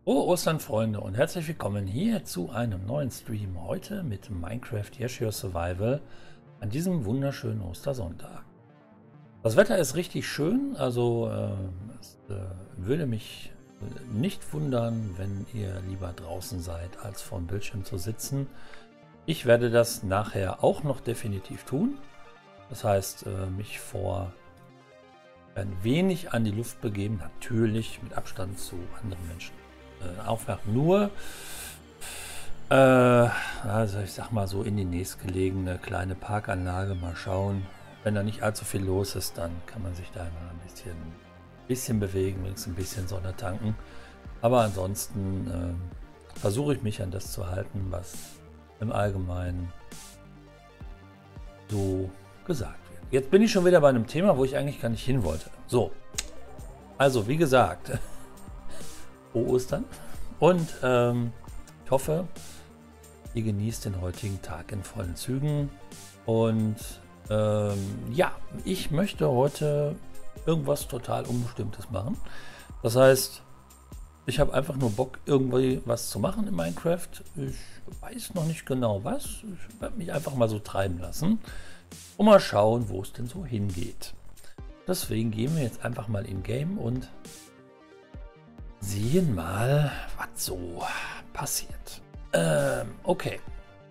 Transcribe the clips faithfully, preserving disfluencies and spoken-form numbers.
Oh Ostern, Freunde, und herzlich willkommen hier zu einem neuen Stream heute mit Minecraft Yeshio Survival an diesem wunderschönen Ostersonntag. Das Wetter ist richtig schön, also äh, es äh, würde mich äh, nicht wundern, wenn ihr lieber draußen seid, als vorm Bildschirm zu sitzen. Ich werde das nachher auch noch definitiv tun. Das heißt, äh, mich vor ein wenig an die Luft begeben, natürlich mit Abstand zu anderen Menschen. Äh, einfach nur, äh, also ich sag mal so in die nächstgelegene kleine Parkanlage mal schauen. Wenn da nicht allzu viel los ist, dann kann man sich da mal ein bisschen, bisschen bewegen, wenigstens ein bisschen Sonne tanken. Aber ansonsten äh, versuche ich mich an das zu halten, was im Allgemeinen so gesagt wird. Jetzt bin ich schon wieder bei einem Thema, wo ich eigentlich gar nicht hin wollte. So, also wie gesagt, frohe Ostern und ähm, ich hoffe, ihr genießt den heutigen Tag in vollen Zügen. Und ähm, ja, ich möchte heute irgendwas total Unbestimmtes machen. Das heißt, ich habe einfach nur Bock, irgendwie was zu machen in Minecraft. Ich weiß noch nicht genau was. Ich werde mich einfach mal so treiben lassen und mal schauen, wo es denn so hingeht. Deswegen gehen wir jetzt einfach mal in Game und sehen mal, was so passiert. Ähm, okay.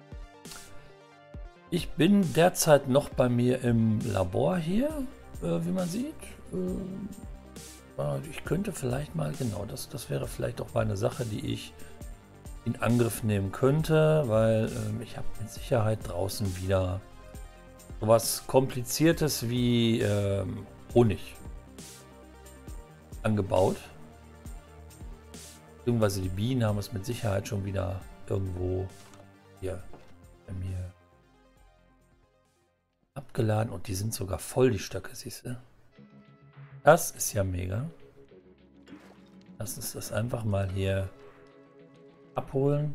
Ich bin derzeit noch bei mir im Labor hier, äh, wie man sieht. Äh, ich könnte vielleicht mal, genau, das, das wäre vielleicht auch mal eine Sache, die ich in Angriff nehmen könnte, weil äh, ich habe mit Sicherheit draußen wieder sowas Kompliziertes wie äh, Honig angebaut. Beziehungsweise die Bienen haben es mit Sicherheit schon wieder irgendwo hier bei mir abgeladen und die sind sogar voll, die Stöcke, siehst du? Das ist ja mega. Lass uns das einfach mal hier abholen.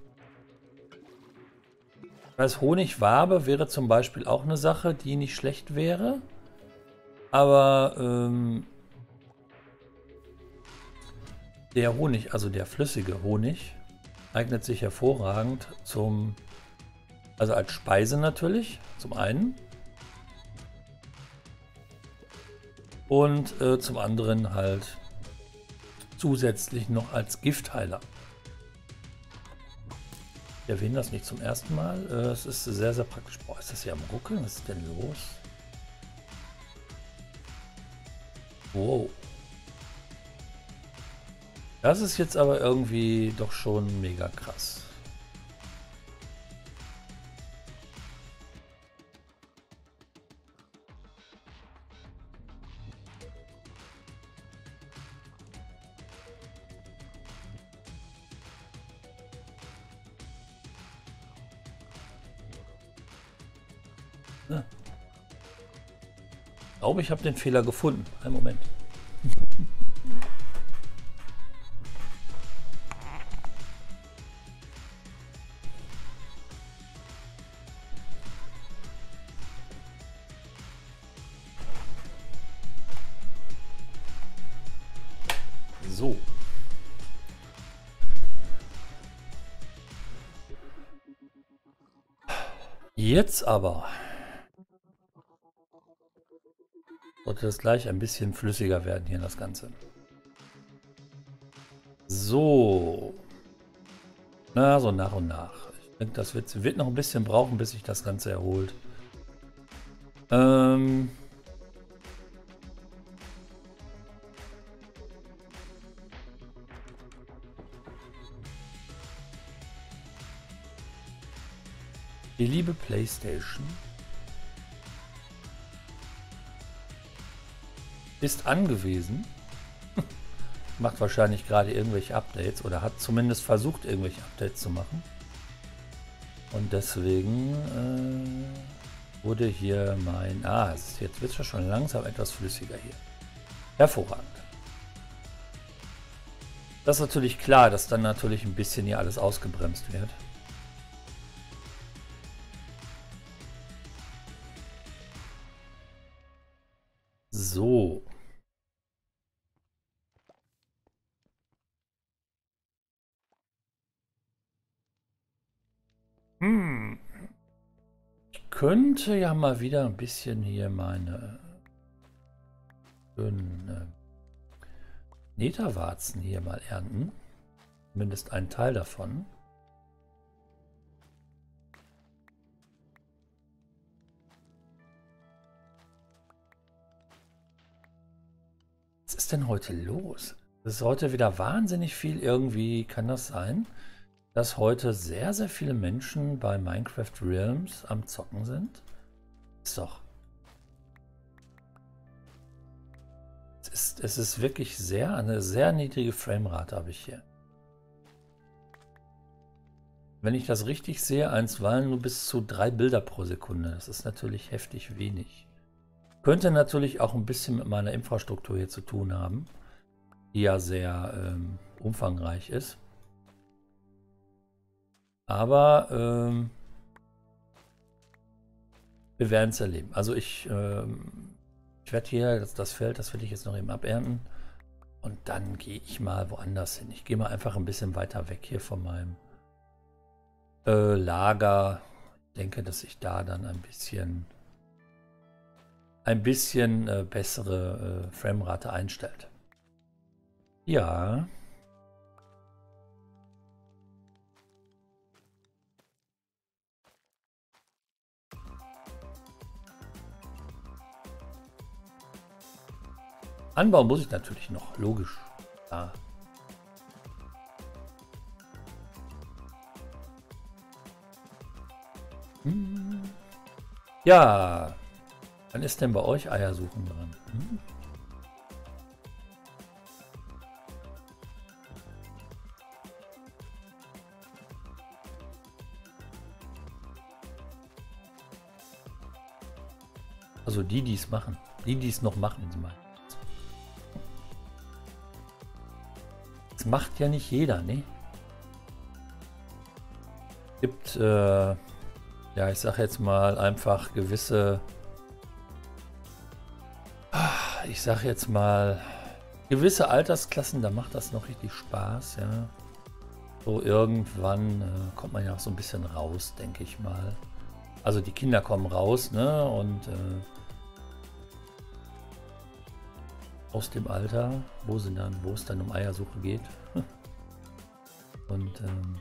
Als Honigwabe wäre zum Beispiel auch eine Sache, die nicht schlecht wäre. Aber ähm, der Honig, also der flüssige Honig, eignet sich hervorragend zum, also als Speise natürlich, zum einen. Und äh, zum anderen halt zusätzlich noch als Giftheiler. Ich erwähne das nicht zum ersten Mal. Äh, es ist sehr, sehr praktisch. Boah, ist das hier am Ruckeln? Was ist denn los? Wow. Das ist jetzt aber irgendwie doch schon mega krass. Ja. Ich glaube, ich habe den Fehler gefunden. Einen Moment. So. Jetzt aber sollte das gleich ein bisschen flüssiger werden hier das Ganze. So. Na, so nach und nach. Ich denke, das wird, wird noch ein bisschen brauchen, bis sich das Ganze erholt. Ähm... Die liebe PlayStation ist angewiesen, macht wahrscheinlich gerade irgendwelche Updates oder hat zumindest versucht, irgendwelche Updates zu machen. Und deswegen äh, wurde hier mein... Ah, es ist, jetzt wird es ja schon langsam etwas flüssiger hier. Hervorragend. Das ist natürlich klar, dass dann natürlich ein bisschen hier alles ausgebremst wird. So. könnte ja mal wieder ein bisschen hier meine schönen äh, Netherwarzen hier mal ernten. Zumindest einen Teil davon. Was ist denn heute los? Es ist heute wieder wahnsinnig viel irgendwie, kann das sein, dass heute sehr, sehr viele Menschen bei Minecraft Realms am Zocken sind? Ist doch. Es ist, es ist wirklich sehr, eine sehr niedrige Framerate habe ich hier. Wenn ich das richtig sehe, einstweilen nur bis zu drei Bilder pro Sekunde. Das ist natürlich heftig wenig. Könnte natürlich auch ein bisschen mit meiner Infrastruktur hier zu tun haben, die ja sehr ähm, umfangreich ist. Aber ähm, wir werden es erleben. Also ich, ähm, ich werde hier, das, das Feld, das will ich jetzt noch eben abernten. Und dann gehe ich mal woanders hin. Ich gehe mal einfach ein bisschen weiter weg hier von meinem äh, Lager. Ich denke, dass ich da dann ein bisschen ein bisschen äh, bessere äh, Framerate einstellt. Ja. Anbauen muss ich natürlich noch, logisch. Ja. Hm. Ja. Wann ist denn bei euch Eiersuchen dran? Hm? Also die, die es machen. Die, die es noch machen, sie meinen. Das macht ja nicht jeder, ne? Gibt, äh, ja, ich sag jetzt mal einfach gewisse, ich sag jetzt mal, gewisse Altersklassen, da macht das noch richtig Spaß, ja. So irgendwann äh, kommt man ja auch so ein bisschen raus, denke ich mal. Also die Kinder kommen raus, ne, und äh, aus dem Alter, wo sie dann, wo es dann um Eiersuche geht. Und ähm,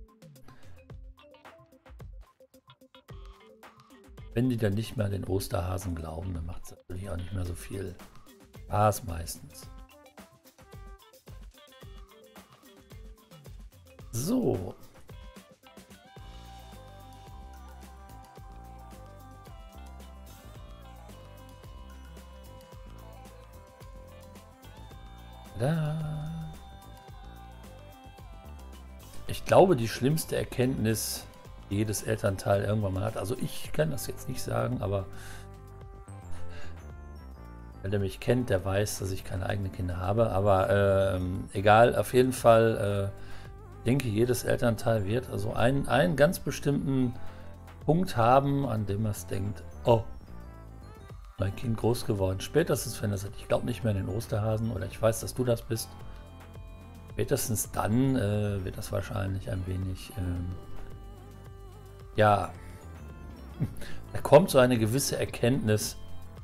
wenn die dann nicht mehr an den Osterhasen glauben, dann macht es natürlich auch nicht mehr so viel Spaß meistens. So. Da. Ich glaube, die schlimmste Erkenntnis, die jedes Elternteil irgendwann mal hat, also ich kann das jetzt nicht sagen, aber wer mich kennt, der weiß, dass ich keine eigenen Kinder habe, aber äh, egal, auf jeden Fall äh, denke, jedes Elternteil wird also einen, einen ganz bestimmten Punkt haben, an dem es denkt, oh, mein Kind groß geworden. Spätestens, wenn er sagt, ich glaube nicht mehr an den Osterhasen oder ich weiß, dass du das bist. Spätestens dann äh, wird das wahrscheinlich ein wenig, ähm, ja, da kommt so eine gewisse Erkenntnis.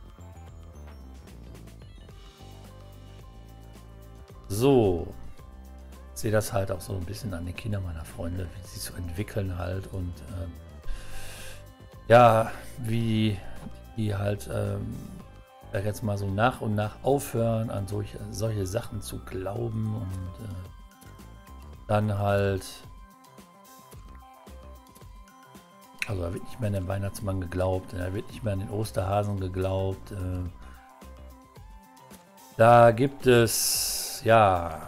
So, ich sehe das halt auch so ein bisschen an den Kindern meiner Freunde, wie sie sich so entwickeln halt und ähm, ja, wie die halt ähm, jetzt mal so nach und nach aufhören, an solche, solche Sachen zu glauben und äh, dann halt, also da wird nicht mehr an den Weihnachtsmann geglaubt, da wird nicht mehr an den Osterhasen geglaubt. Äh, da gibt es, ja,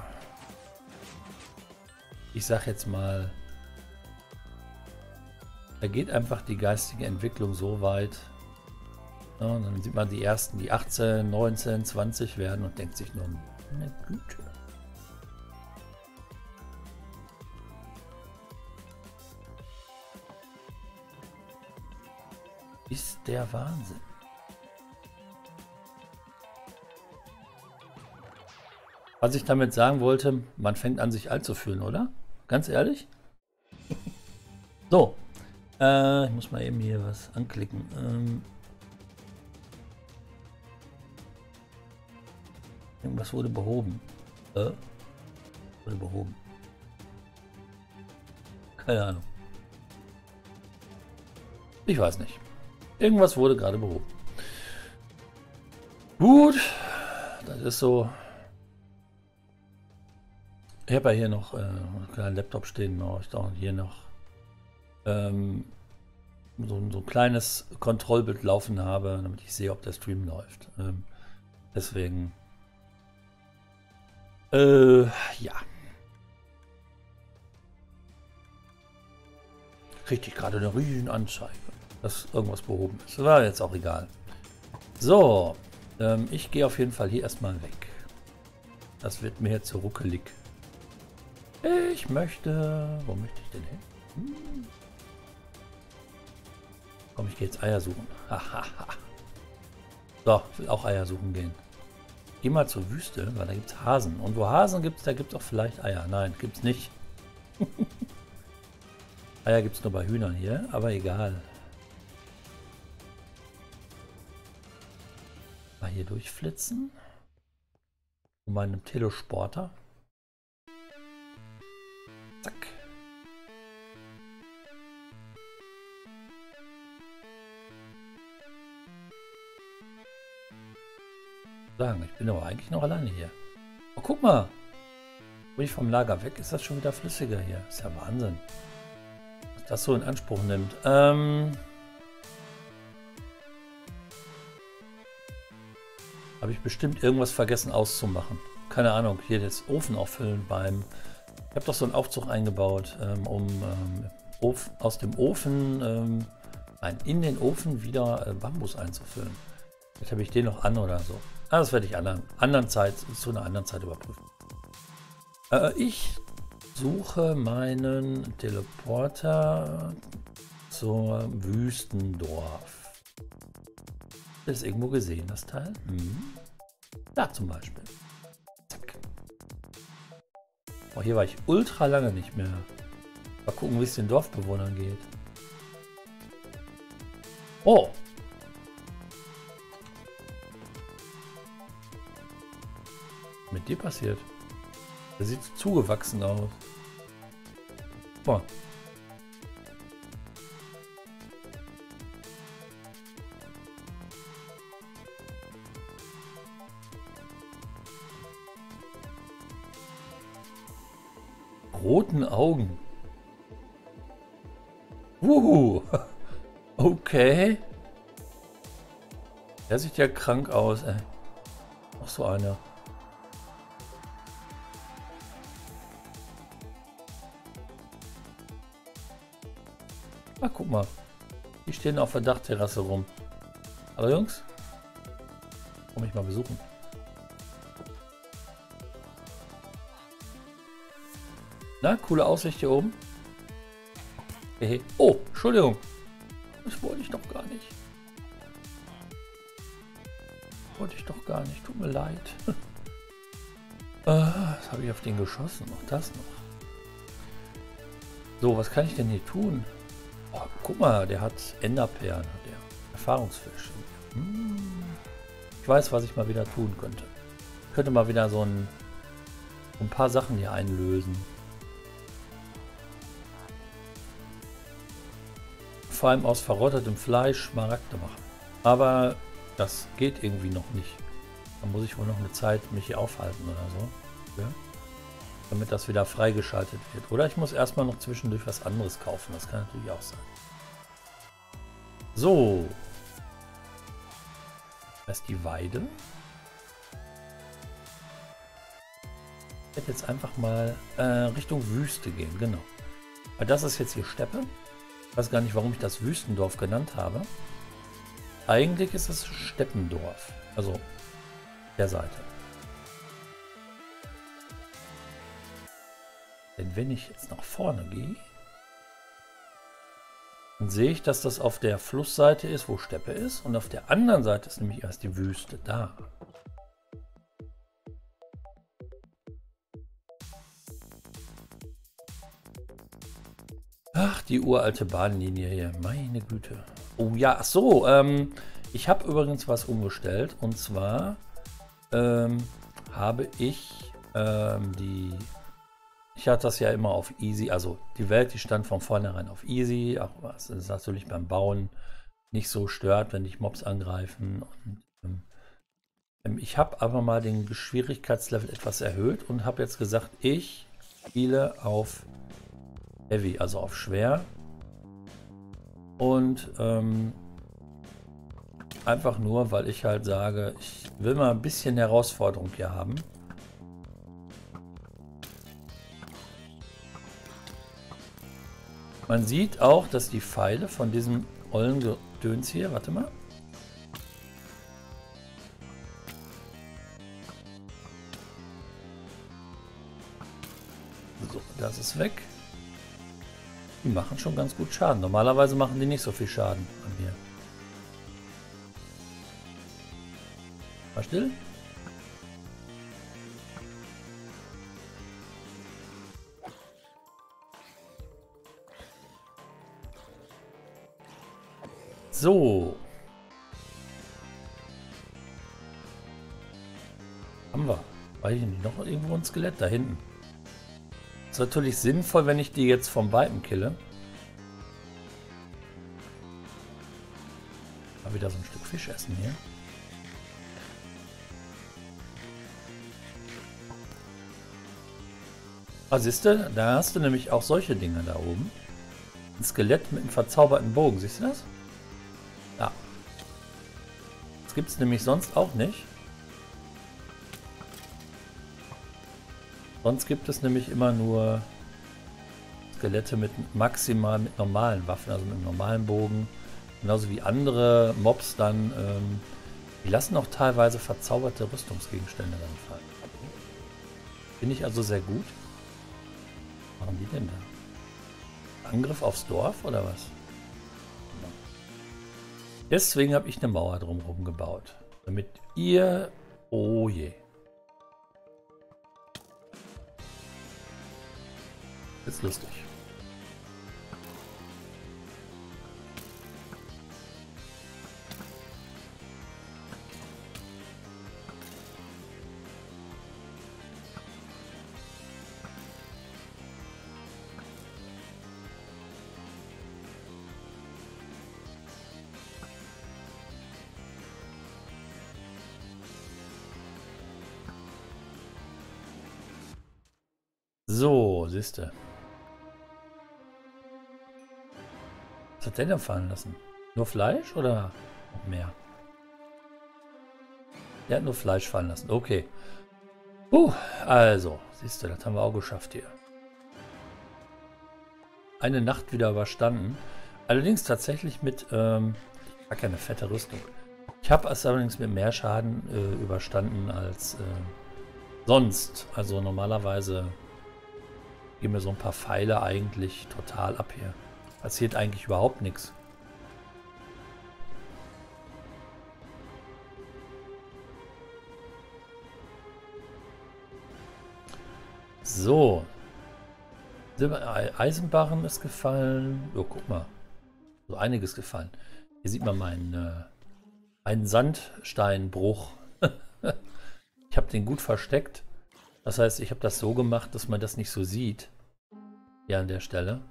ich sag jetzt mal, da geht einfach die geistige Entwicklung so weit. Ja, und dann sieht man die ersten, die achtzehn, neunzehn, zwanzig werden und denkt sich nur, eine Güte. Ist der Wahnsinn. Was ich damit sagen wollte, man fängt an sich alt zu fühlen, oder? Ganz ehrlich? So, Äh, ich muss mal eben hier was anklicken. Ähm, irgendwas wurde behoben. Äh? Wurde behoben. Keine Ahnung. Ich weiß nicht. Irgendwas wurde gerade behoben. Gut. Das ist so. Ich habe ja hier noch äh, einen kleinen Laptop stehen. Ich auch hier noch ähm, so, so ein kleines Kontrollbild laufen habe, damit ich sehe, ob der Stream läuft. Ähm, deswegen. Äh, ja. Kriegte ich gerade eine riesen Anzeige, dass irgendwas behoben ist. Das war jetzt auch egal. So, ähm, ich gehe auf jeden Fall hier erstmal weg. Das wird mir zu ruckelig. Ich möchte... Wo möchte ich denn hin? Hm. Komm, ich gehe jetzt Eier suchen. So, ich will auch Eier suchen gehen. Geh mal zur Wüste, weil da gibt es Hasen. Und wo Hasen gibt es, da gibt es auch vielleicht Eier. Nein, gibt es nicht. Eier gibt es nur bei Hühnern hier, aber egal. Mal hier durchflitzen. Mit meinem Telesporter. Zack. Sagen, ich bin aber eigentlich noch alleine hier. Oh, guck mal. Bin ich vom Lager weg, ist das schon wieder flüssiger hier. Ist ja Wahnsinn. Was das so in Anspruch nimmt. Ähm... Habe ich bestimmt irgendwas vergessen auszumachen. Keine Ahnung, hier das Ofen auffüllen beim... Ich habe doch so einen Aufzug eingebaut, ähm, um ähm, Ofen, aus dem Ofen, ähm, nein, in den Ofen wieder äh, Bambus einzufüllen. Jetzt habe ich den noch an oder so. Ah, das werde ich anderen, anderen Zeit, zu einer anderen Zeit überprüfen. Äh, ich suche meinen Teleporter zur Wüstendorf. Ist irgendwo gesehen, das Teil? Hm. Da zum Beispiel. Zack. Oh, hier war ich ultra lange nicht mehr. Mal gucken, wie es den Dorfbewohnern geht. Oh! Was mit dir passiert? Der sieht zugewachsen aus. Boah. Roten Augen. Wuhu. Okay. Der sieht ja krank aus, ey. Noch so einer. Ah, guck mal. Die stehen auf der Dachterrasse rum. Hallo Jungs. Komm mich mal besuchen. Na, coole Aussicht hier oben. Hey. Oh, Entschuldigung. Das wollte ich doch gar nicht. Wollte ich doch gar nicht. Tut mir leid. ah, das habe ich auf den geschossen. Noch das noch. So, was kann ich denn hier tun? Oh, guck mal, der hat Enderperlen. Der Erfahrungsfisch. Hm. Ich weiß, was ich mal wieder tun könnte. Ich könnte mal wieder so ein, ein paar Sachen hier einlösen. Vor allem aus verrottetem Fleisch Smaragde machen. Aber das geht irgendwie noch nicht. Da muss ich wohl noch eine Zeit mich hier aufhalten oder so. Ja? Damit das wieder freigeschaltet wird. Oder ich muss erstmal noch zwischendurch was anderes kaufen. Das kann natürlich auch sein. So. Das ist die Weide. Ich werde jetzt einfach mal äh, Richtung Wüste gehen. Genau. Weil das ist jetzt hier Steppe. Ich weiß gar nicht, warum ich das Wüstendorf genannt habe. Eigentlich ist es Steppendorf. Also der Seite. Denn wenn ich jetzt nach vorne gehe, dann sehe ich, dass das auf der Flussseite ist, wo Steppe ist. Und auf der anderen Seite ist nämlich erst die Wüste. Da. Ach, die uralte Bahnlinie hier. Meine Güte. Oh ja, ach so. Ähm, ich habe übrigens was umgestellt. Und zwar ähm, habe ich ähm, die... Ich hatte das ja immer auf Easy. Also die Welt, die stand von vornherein auf Easy. Auch was ist natürlich beim Bauen nicht so stört, wenn dich Mobs angreifen. Und, ähm, ich habe aber mal den Schwierigkeitslevel etwas erhöht und habe jetzt gesagt, ich spiele auf Heavy, also auf schwer. Und ähm, einfach nur, weil ich halt sage, ich will mal ein bisschen Herausforderung hier haben. Man sieht auch, dass die Pfeile von diesem ollen Gedöns hier, warte mal. So, das ist weg. Die machen schon ganz gut Schaden. Normalerweise machen die nicht so viel Schaden an mir. Mal still. So. Haben wir. War hier noch irgendwo ein Skelett? Da hinten. Ist natürlich sinnvoll, wenn ich die jetzt vom Weitem kille. Mal wieder so ein Stück Fisch essen hier. Ah, siehst du, da hast du nämlich auch solche Dinge da oben. Ein Skelett mit einem verzauberten Bogen, siehst du das? Ja. Das gibt es nämlich sonst auch nicht. Sonst gibt es nämlich immer nur Skelette mit maximal mit normalen Waffen, also mit einem normalen Bogen. Genauso wie andere Mobs dann, ähm, die lassen auch teilweise verzauberte Rüstungsgegenstände dann fallen. Finde ich also sehr gut. Was machen die denn da? Angriff aufs Dorf oder was? Deswegen habe ich eine Mauer drumherum gebaut. Damit ihr... Oh je. Ist lustig. So, siehste. Was hat der denn fallen lassen? Nur Fleisch oder noch mehr? Der hat nur Fleisch fallen lassen. Okay. Uh, also, siehst du, das haben wir auch geschafft hier. Eine Nacht wieder überstanden. Allerdings tatsächlich mit, ähm, gar keine fette Rüstung. Ich habe es allerdings mit mehr Schaden äh, überstanden als äh, sonst. Also normalerweise gehen mir so ein paar Pfeile eigentlich total ab hier. Passiert eigentlich überhaupt nichts. So. Eisenbarren ist gefallen. Oh, guck mal. So einiges gefallen. Hier sieht man meinen, äh, einen Sandsteinbruch. Ich habe den gut versteckt. Das heißt, ich habe das so gemacht, dass man das nicht so sieht. Hier an der Stelle.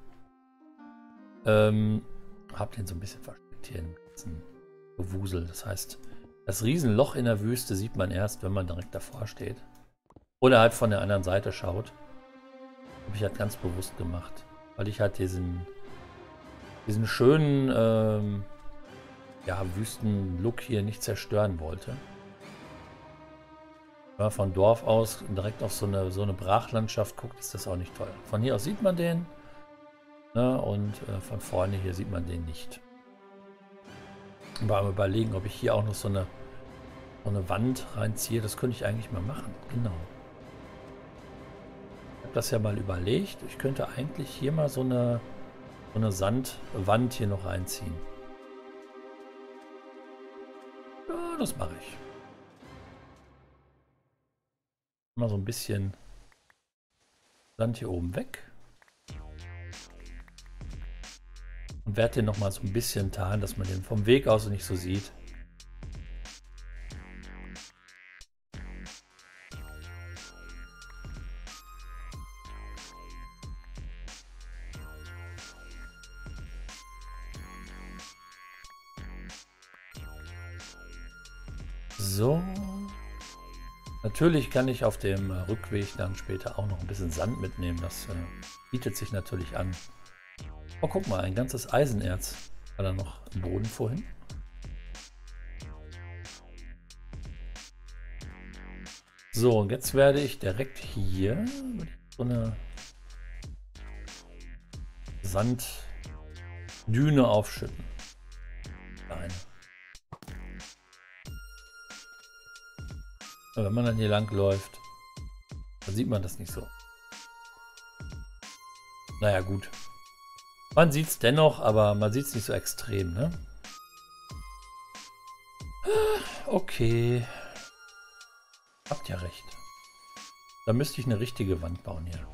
Ähm, habe den so ein bisschen versteckt hier im ganzen Gewusel. Das heißt, das Riesenloch in der Wüste sieht man erst, wenn man direkt davor steht. Oder halt von der anderen Seite schaut. Habe ich halt ganz bewusst gemacht. Weil ich halt diesen, diesen schönen ähm, ja, Wüsten-Look hier nicht zerstören wollte. Wenn man von Dorf aus direkt auf so eine, so eine Brachlandschaft guckt, ist das auch nicht toll. Von hier aus sieht man den. Ne, und äh, von vorne hier sieht man den nicht. Mal überlegen, ob ich hier auch noch so eine, so eine Wand reinziehe. Das könnte ich eigentlich mal machen. Genau. Ich habe das ja mal überlegt. Ich könnte eigentlich hier mal so eine, so eine Sandwand hier noch reinziehen. Ja, das mache ich. Mal so ein bisschen Sand hier oben weg. Und werde den nochmal so ein bisschen tarnen, dass man den vom Weg aus nicht so sieht. So. Natürlich kann ich auf dem Rückweg dann später auch noch ein bisschen Sand mitnehmen. Das äh, bietet sich natürlich an. Oh, guck mal, ein ganzes Eisenerz. War da noch im Boden vorhin? So, und jetzt werde ich direkt hier so eine Sanddüne aufschütten. Eine. Wenn man dann hier lang läuft, dann sieht man das nicht so. Naja, gut. Man sieht es dennoch, aber man sieht es nicht so extrem, ne? Okay. Habt ja recht. Da müsste ich eine richtige Wand bauen hier.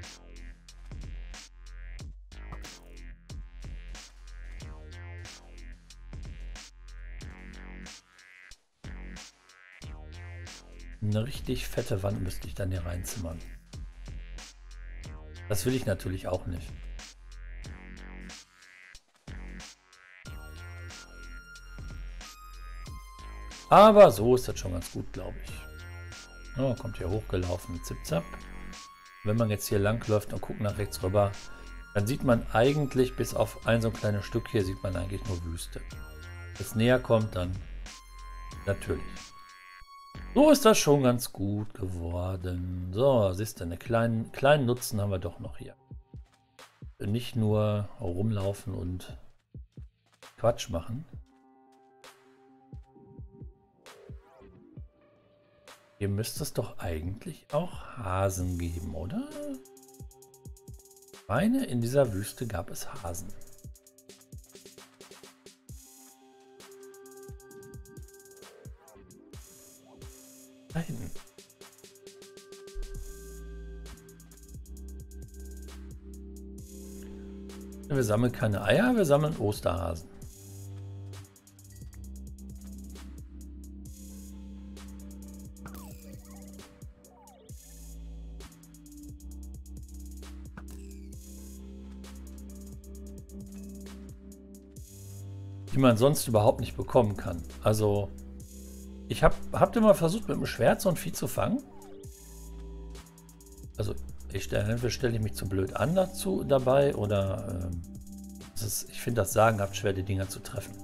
Eine richtig fette Wand müsste ich dann hier reinzimmern. Das will ich natürlich auch nicht. Aber so ist das schon ganz gut, glaube ich. Oh, kommt hier hochgelaufen mit Zip-Zap. Wenn man jetzt hier lang läuft und guckt nach rechts rüber, dann sieht man eigentlich, bis auf ein so ein kleines Stück hier, sieht man eigentlich nur Wüste. Wenn es näher kommt, dann natürlich. So ist das schon ganz gut geworden. So, siehst du, einen kleinen, kleinen Nutzen haben wir doch noch hier. Nicht nur rumlaufen und Quatsch machen. Hier müsste es doch eigentlich auch Hasen geben, oder? Ich meine, in dieser Wüste gab es Hasen. Da hinten. Wir sammeln keine Eier, wir sammeln Osterhasen. Die man sonst überhaupt nicht bekommen kann. Also, ich habe habt ihr mal versucht, mit dem Schwert so ein Vieh zu fangen? Also, ich stelle, entweder stelle ich mich zu blöd an dazu dabei oder ähm, das ist, ich finde das sagenhaft schwer, die Dinger zu treffen.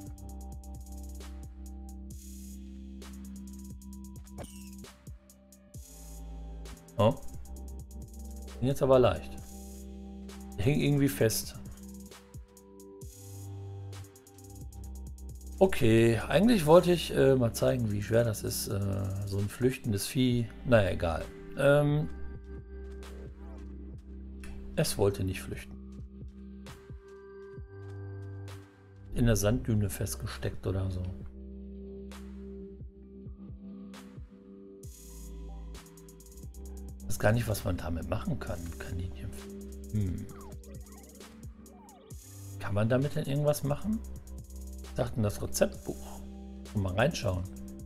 Oh. Jetzt aber leicht. Die hängen irgendwie fest. Okay, eigentlich wollte ich äh, mal zeigen, wie schwer das ist, äh, so ein flüchtendes Vieh. Naja, egal. Ähm, es wollte nicht flüchten. In der Sanddüne festgesteckt oder so. Ich weiß gar nicht, was man damit machen kann. Kaninchen. Hm. Kann man damit denn irgendwas machen? Ich dachte, das Rezeptbuch. Mal reinschauen.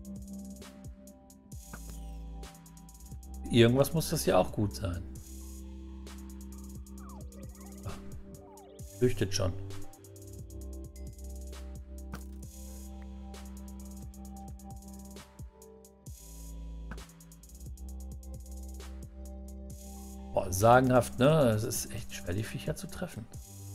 Irgendwas muss das ja auch gut sein. Ach, flüchtet schon. Boah, sagenhaft, ne? Es ist echt schwer, die Viecher zu treffen.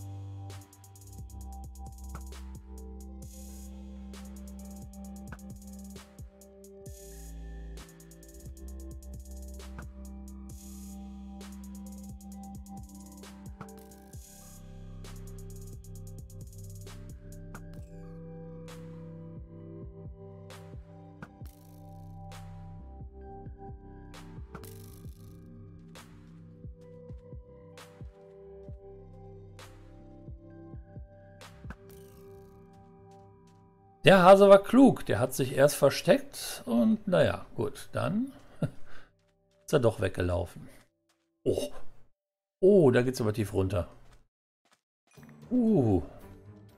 Der Hase war klug, der hat sich erst versteckt und naja, gut, dann ist er doch weggelaufen. Oh, oh, da geht's aber tief runter. Uh,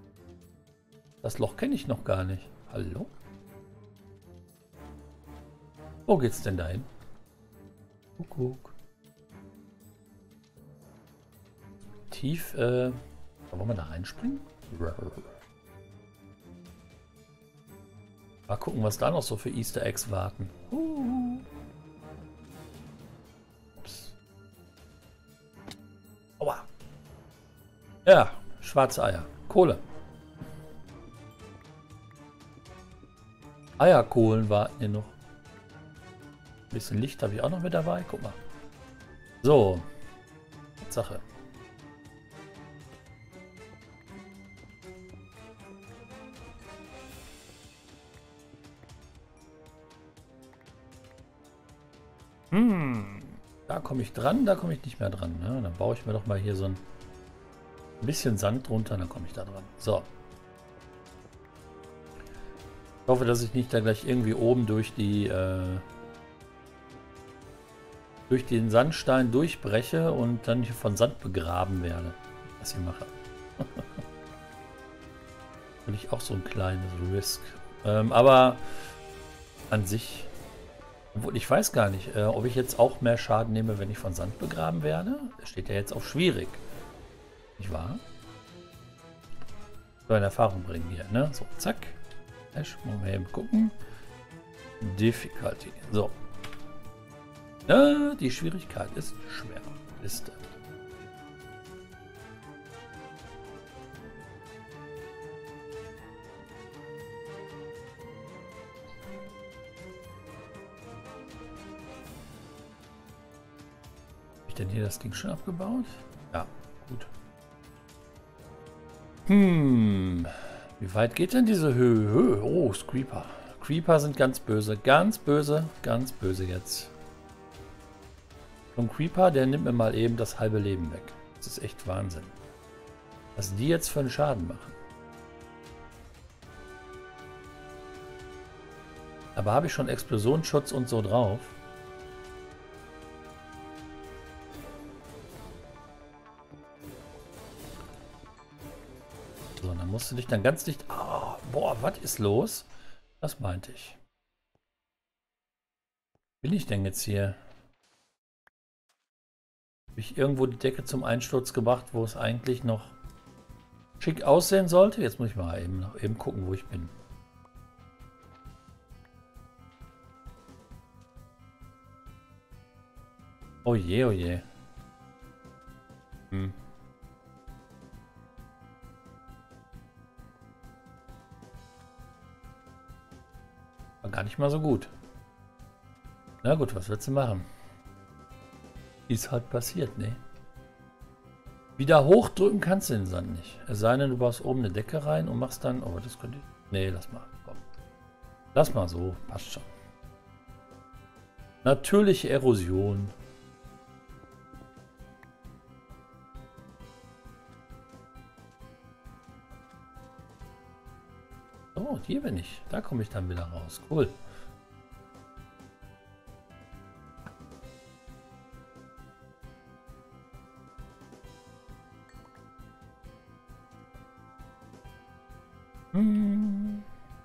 Das Loch kenne ich noch gar nicht. Hallo? Wo geht's denn dahin? Kuckuck. Tief, äh... wollen wir da reinspringen? Mal gucken, was da noch so für Easter Eggs warten. Ups. Aua. Ja, schwarze Eier. Kohle. Eierkohlen warten hier noch. Ein bisschen Licht habe ich auch noch mit dabei. Guck mal. So. Sache. Hm. Da komme ich dran, da komme ich nicht mehr dran. Ne? Dann baue ich mir doch mal hier so ein bisschen Sand drunter, dann komme ich da dran. So. Ich hoffe, dass ich nicht da gleich irgendwie oben durch die äh, durch den Sandstein durchbreche und dann hier von Sand begraben werde. Was ich mache. Will ich auch so ein kleines Risk. Ähm, aber an sich, obwohl ich weiß gar nicht, äh, ob ich jetzt auch mehr Schaden nehme, wenn ich von Sand begraben werde. Das steht ja jetzt auf schwierig. Nicht wahr? So in Erfahrung bringen hier, ne? So, zack. Muss man eben gucken. Difficulty. So. Ja, die Schwierigkeit ist schwer. Liste. Habe ich denn hier das Ding schon abgebaut? Ja, gut. Hm. Wie weit geht denn diese Höhe? Höhe? Oh, Creeper. Creeper sind ganz böse. Ganz böse. Ganz böse jetzt. So ein Creeper, der nimmt mir mal eben das halbe Leben weg. Das ist echt Wahnsinn. Was die jetzt für einen Schaden machen. Aber habe ich schon Explosionsschutz und so drauf? So, dann musst du dich dann ganz dicht... Oh, boah, was ist los? Das meinte ich. Bin ich denn jetzt hier? Habe ich irgendwo die Decke zum Einsturz gebracht, wo es eigentlich noch schick aussehen sollte? Jetzt muss ich mal eben, eben gucken, wo ich bin. Oh je, oh je. Hm. War gar nicht mal so gut. Na gut, was willst du machen? Ist halt passiert, ne? Wieder hochdrücken kannst du den Sand nicht. Es sei denn, du baust oben eine Decke rein und machst dann... Oh, das könnte ich... Ne, lass mal. Komm. Lass mal so. Passt schon. Natürliche Erosion. Oh, hier bin ich. Da komme ich dann wieder raus. Cool. Hm.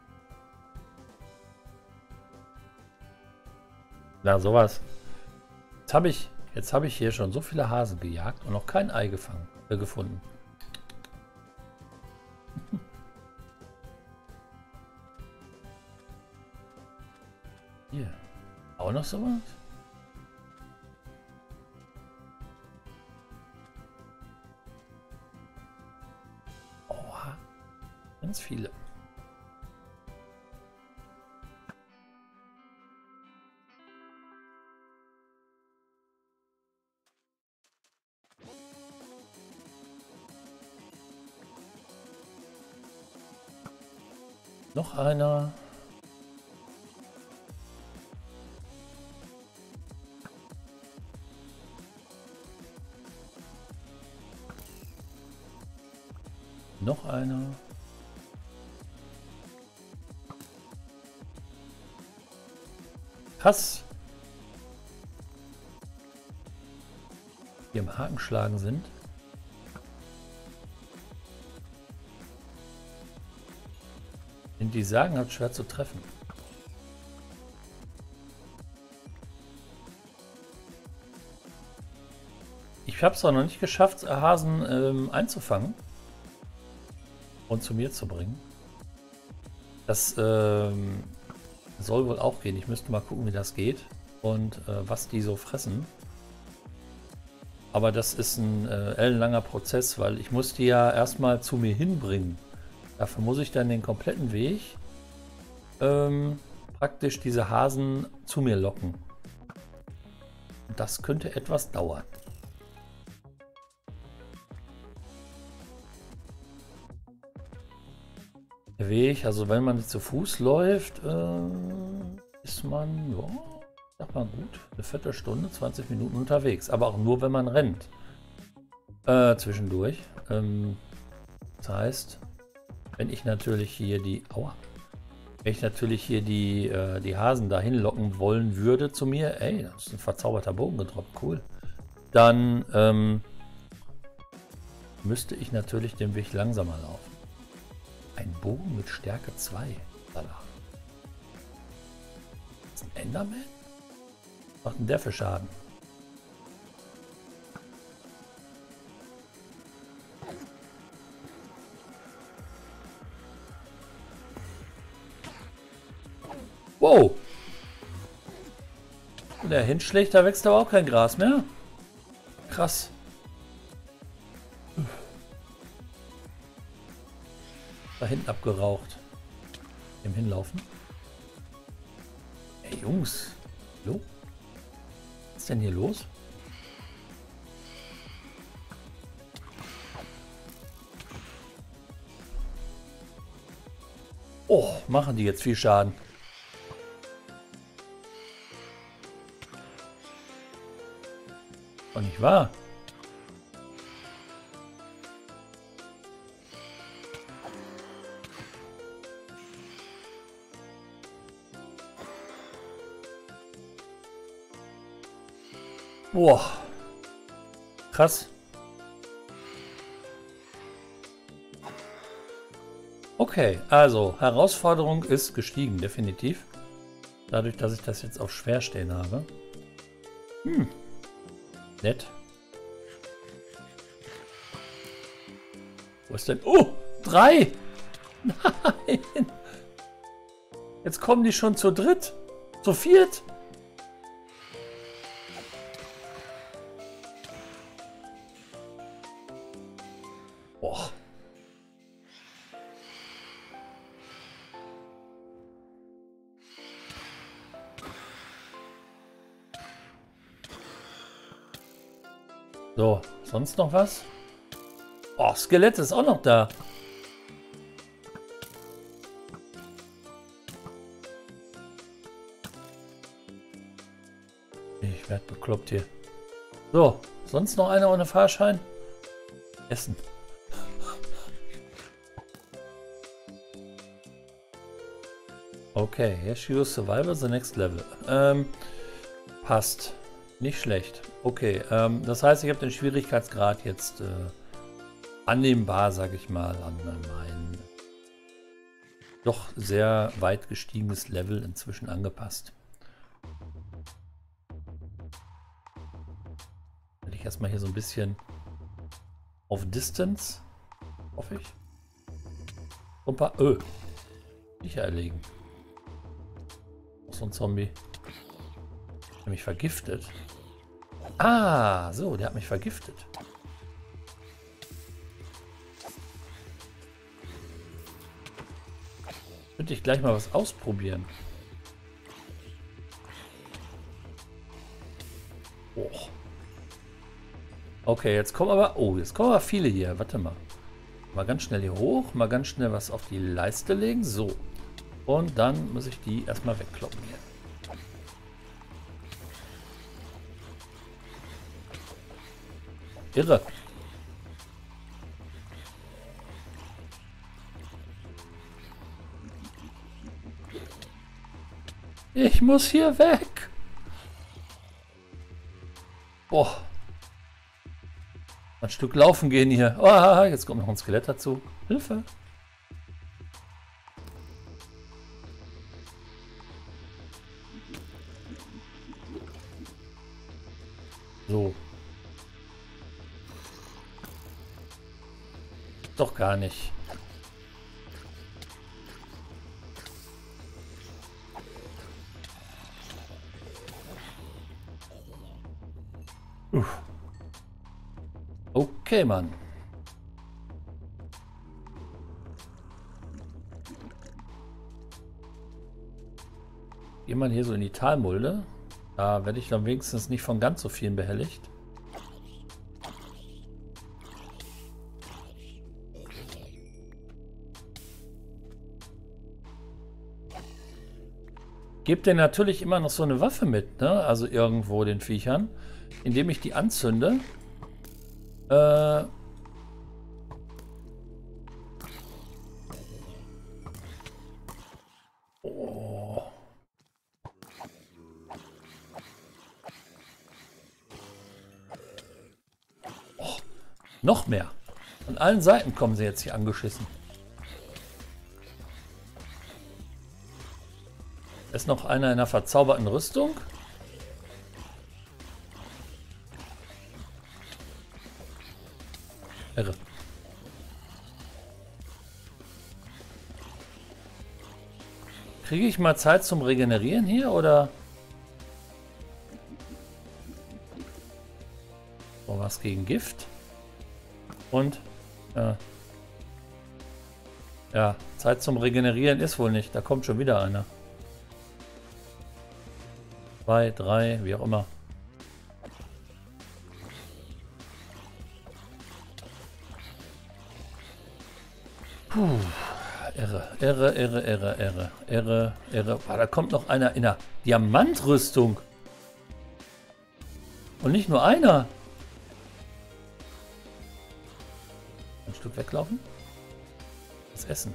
Na, sowas. Jetzt habe ich, jetzt habe ich hier schon so viele Hasen gejagt und noch kein Ei gefangen, äh, gefunden. Hier. Auch noch sowas? Oha. Ganz viele. Noch einer. Noch einer. Krass. Die im Haken schlagen sind. Sind die sagenhaft schwer zu treffen. Ich habe es auch noch nicht geschafft, Hasen ähm, einzufangen und zu mir zu bringen. Das ähm, soll wohl auch gehen. Ich müsste mal gucken, wie das geht und äh, was die so fressen. Aber das ist ein äh, ellenlanger Prozess, weil ich muss die ja erstmal zu mir hinbringen. Dafür muss ich dann den kompletten Weg ähm, praktisch diese Hasen zu mir locken. Das könnte etwas dauern. Der Weg, also wenn man zu Fuß läuft, äh, ist man, ja, sag mal gut, eine Viertelstunde, zwanzig Minuten unterwegs. Aber auch nur, wenn man rennt. Äh, zwischendurch. Ähm, das heißt, wenn ich natürlich hier die, aua, wenn ich natürlich hier die, äh, die Hasen dahin locken wollen würde zu mir, ey, das ist ein verzauberter Bogen gedroppt, cool. Dann ähm, müsste ich natürlich den Weg langsamer laufen. Ein Bogen mit Stärke zwei. Das ist ein Enderman? Was macht denn der für Schaden? Wow! Wenn der hinschlägt, da wächst aber auch kein Gras mehr. Krass. Da hinten abgeraucht. Im Hinlaufen. Ey Jungs. Jo. Was ist denn hier los? Oh, machen die jetzt viel Schaden. Und nicht wahr? Boah. Krass. Okay, also Herausforderung ist gestiegen, definitiv. Dadurch, dass ich das jetzt auf schwer stehen habe. Hm. Nett. Wo ist denn? Oh! Drei! Nein! Jetzt kommen die schon zu dritt. Zu viert. Boah. So, sonst noch was? Oh, Skelett ist auch noch da. Ich werde bekloppt hier. So, sonst noch einer ohne Fahrschein? Essen. Okay, Yashio's Survival the next level. Ähm, passt. Nicht schlecht. Okay, ähm, das heißt, ich habe den Schwierigkeitsgrad jetzt äh, annehmbar, sage ich mal, an mein doch sehr weit gestiegenes Level inzwischen angepasst. Werde ich erstmal hier so ein bisschen auf Distance, hoffe ich. Und ein paar Ö. Viecher erlegen. So ein Zombie. Der mich vergiftet. Ah, so, der hat mich vergiftet. Könnte ich gleich mal was ausprobieren. Oh. Okay, jetzt kommen aber... Oh, jetzt kommen aber viele hier. Warte mal. Mal ganz schnell hier hoch. Mal ganz schnell was auf die Leiste legen. So. Und dann muss ich die erstmal wegkloppen hier. Irre. Ich muss hier weg. Boah. Ein Stück laufen gehen hier. Oh, jetzt kommt noch ein Skelett dazu. Hilfe. So. Doch gar nicht. Uff. Okay, Mann. Geh mal hier so in die Talmulde. Da werde ich dann wenigstens nicht von ganz so vielen behelligt. Gebt denen natürlich immer noch so eine Waffe mit, ne? Also irgendwo den Viechern, indem ich die anzünde. Äh oh. Oh. Noch mehr. Von allen Seiten kommen sie jetzt hier angeschissen. Ist noch einer in einer verzauberten Rüstung. Irre. Kriege ich mal Zeit zum Regenerieren hier, oder? So, was gegen Gift. Und äh, ja, Zeit zum Regenerieren ist wohl nicht. Da kommt schon wieder einer. Zwei, drei, wie auch immer. Puh, irre, irre, irre, irre, irre, irre, irre. Ah, da kommt noch einer in der Diamantrüstung. Und nicht nur einer. Ein Stück weglaufen. Das Essen.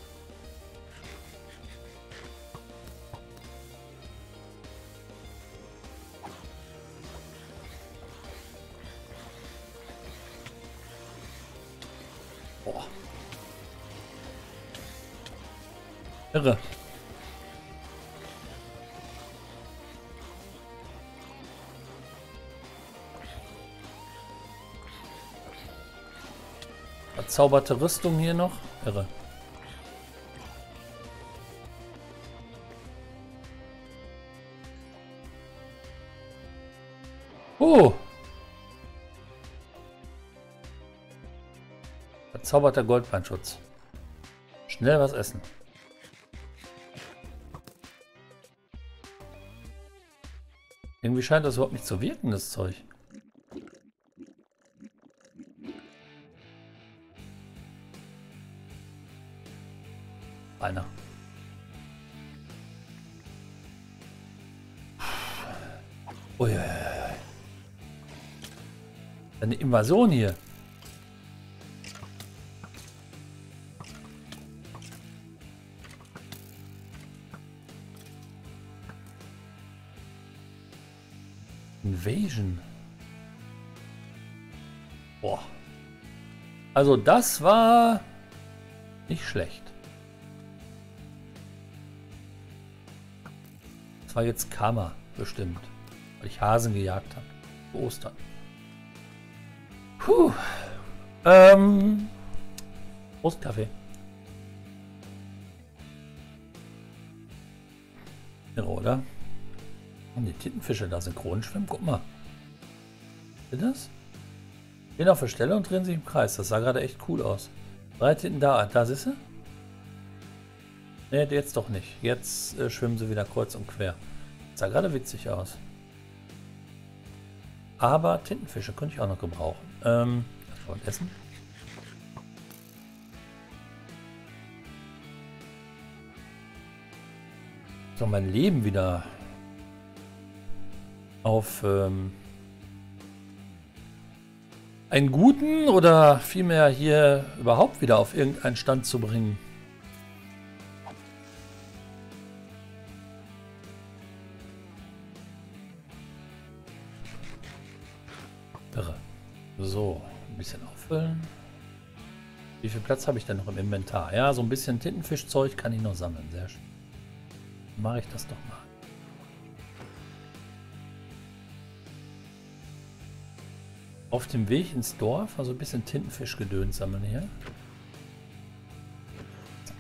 Boah. Irre. Verzauberte Rüstung hier noch. Irre. Oh. Verzauberter Goldbeinschutz. Schnell was essen. Irgendwie scheint das überhaupt nicht zu wirken, das Zeug. Einer. Uiuiui. Eine Invasion hier. Invasion. Boah. Also das war nicht schlecht. Das war jetzt Karma, bestimmt. Weil ich Hasen gejagt habe. Für Ostern. Puh. Ähm. Ostkaffee. Irre, oder? Und die Tintenfische da synchron schwimmen. Guck mal. Seht ihr das? Stehen auf der Stelle und drehen sich im Kreis. Das sah gerade echt cool aus. Drei Tinten da. Da siehst du? Ne, jetzt doch nicht. Jetzt äh, schwimmen sie wieder kreuz und quer. Das sah gerade witzig aus. Aber Tintenfische könnte ich auch noch gebrauchen. Ähm, und essen. So, mein Leben wieder auf ähm, einen guten oder vielmehr hier überhaupt wieder auf irgendeinen Stand zu bringen. Irre. So, ein bisschen auffüllen. Wie viel Platz habe ich denn noch im Inventar? Ja, so ein bisschen Tintenfischzeug kann ich noch sammeln. Sehr schön. Dann mache ich das doch mal. Auf dem Weg ins Dorf, also ein bisschen Tintenfischgedöns sammeln hier. Zack.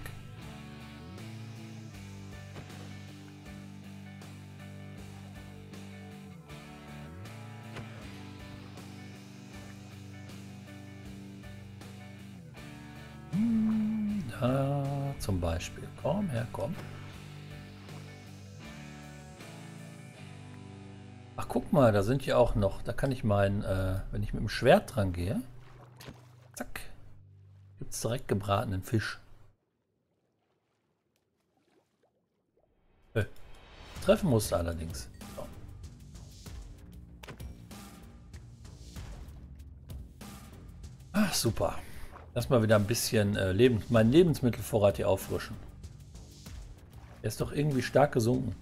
Hm, da zum Beispiel. Komm her, komm. Ach, guck mal, da sind ja auch noch, da kann ich meinen, äh, wenn ich mit dem Schwert dran gehe, zack, gibt es direkt gebratenen Fisch. Äh, treffen musste allerdings. So. Ach, super. Lass mal wieder ein bisschen äh, Leben, meinen Lebensmittelvorrat hier auffrischen. Der ist doch irgendwie stark gesunken.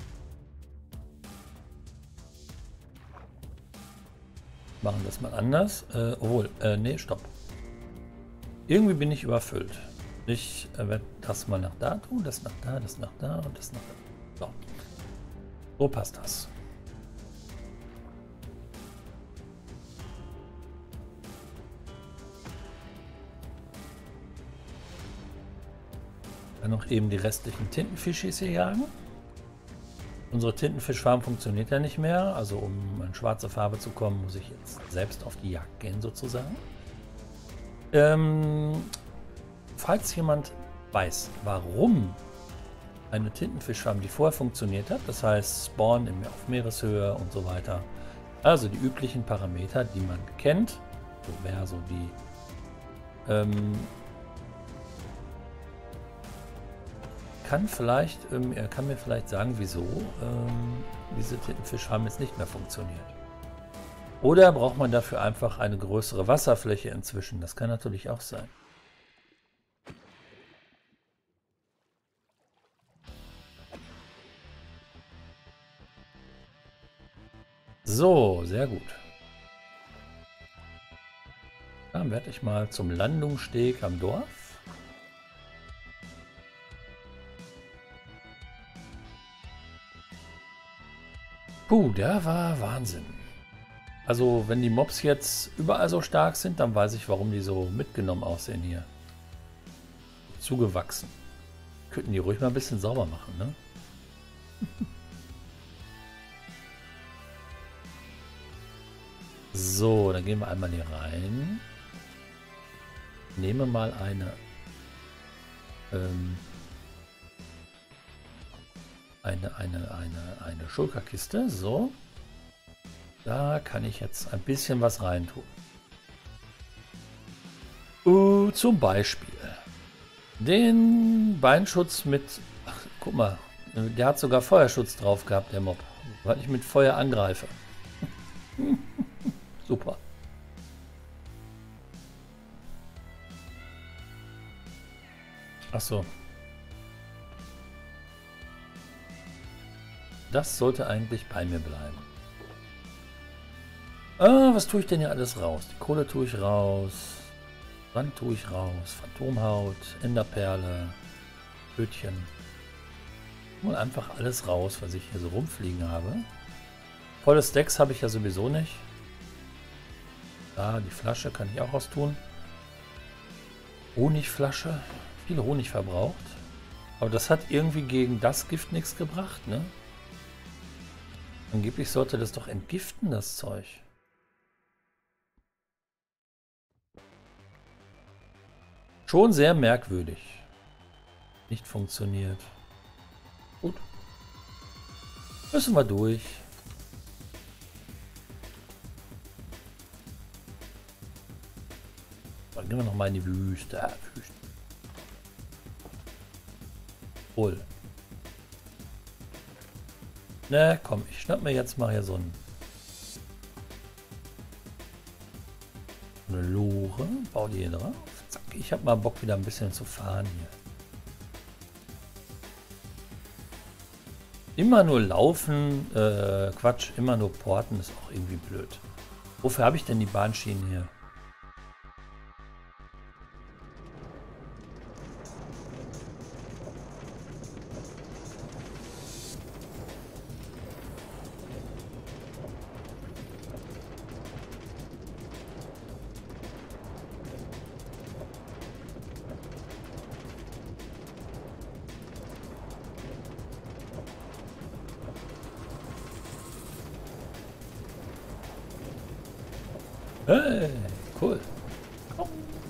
Machen das mal anders. Äh, obwohl, äh, nee, stopp. Irgendwie bin ich überfüllt. Ich äh, werde das mal nach da tun, das nach da, das nach da und das nach da. So. So passt das. Dann noch eben die restlichen Tintenfischis hier jagen. Unsere Tintenfischfarm funktioniert ja nicht mehr, also um an schwarze Farbe zu kommen, muss ich jetzt selbst auf die Jagd gehen sozusagen. Ähm, falls jemand weiß, warum eine Tintenfischfarm, die vorher funktioniert hat, das heißt Spawn im, auf Meereshöhe und so weiter, also die üblichen Parameter, die man kennt, so wäre so die ähm, kann vielleicht, ähm, er kann mir vielleicht sagen, wieso ähm, diese Tintenfischfarm jetzt nicht mehr funktioniert. Oder braucht man dafür einfach eine größere Wasserfläche inzwischen? Das kann natürlich auch sein. So, sehr gut. Dann werde ich mal zum Landungssteg am Dorf. Puh, der war Wahnsinn. Also, wenn die Mobs jetzt überall so stark sind, dann weiß ich, warum die so mitgenommen aussehen hier. Zugewachsen. Könnten die ruhig mal ein bisschen sauber machen, ne? So, dann gehen wir einmal hier rein. Nehme mal eine ähm, eine, eine, eine, eine Schulterkiste. So. Da kann ich jetzt ein bisschen was reintun. Uh, zum Beispiel den Beinschutz mit... Ach, guck mal, der hat sogar Feuerschutz drauf gehabt, der Mob, weil ich mit Feuer angreife. Super. Ach so. Das sollte eigentlich bei mir bleiben. Ah, was tue ich denn hier alles raus? Die Kohle tue ich raus. Sand tue ich raus. Phantomhaut, Enderperle, Bötchen. Mal einfach alles raus, was ich hier so rumfliegen habe. Volle Stacks habe ich ja sowieso nicht. Da, die Flasche kann ich auch raustun. Honigflasche. Viel Honig verbraucht. Aber das hat irgendwie gegen das Gift nichts gebracht, ne? Angeblich sollte das doch entgiften, das Zeug. Schon sehr merkwürdig. Nicht funktioniert. Gut. Müssen wir durch. Dann gehen wir noch mal in die Wüste. Ah, Wüste. Wohl. Na komm, ich schnapp mir jetzt mal hier so ein, eine Lore. Bau die hier drauf. Zack, ich habe mal Bock wieder ein bisschen zu fahren hier. Immer nur laufen, äh, Quatsch, immer nur porten ist auch irgendwie blöd. Wofür habe ich denn die Bahnschienen hier? Hey, cool. Oh.